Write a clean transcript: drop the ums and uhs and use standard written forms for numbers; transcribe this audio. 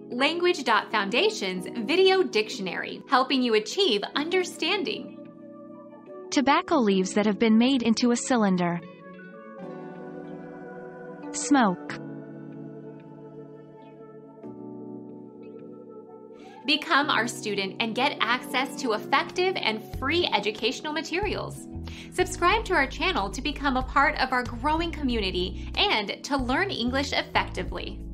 Language.Foundation's Video Dictionary, helping you achieve understanding. Tobacco leaves that have been made into a cylinder. Smoke. Become our student and get access to effective and free educational materials. Subscribe to our channel to become a part of our growing community and to learn English effectively.